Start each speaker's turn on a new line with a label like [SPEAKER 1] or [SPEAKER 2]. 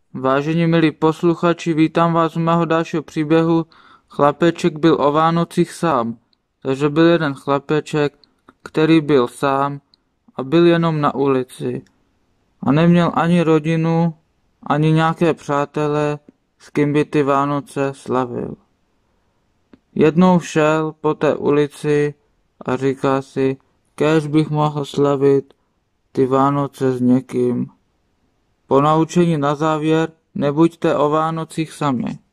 [SPEAKER 1] Vážení milí posluchači, vítám vás u mého dalšího příběhu. Chlapeček byl o Vánocích sám. Takže byl jeden chlapeček, který byl sám a byl jenom na ulici. A neměl ani rodinu, ani nějaké přátele, s kým by ty Vánoce slavil. Jednou šel po té ulici a říká si, kéž bych mohl slavit ty Vánoce s někým. Po naučení na závěr, nebuďte o Vánocích sami.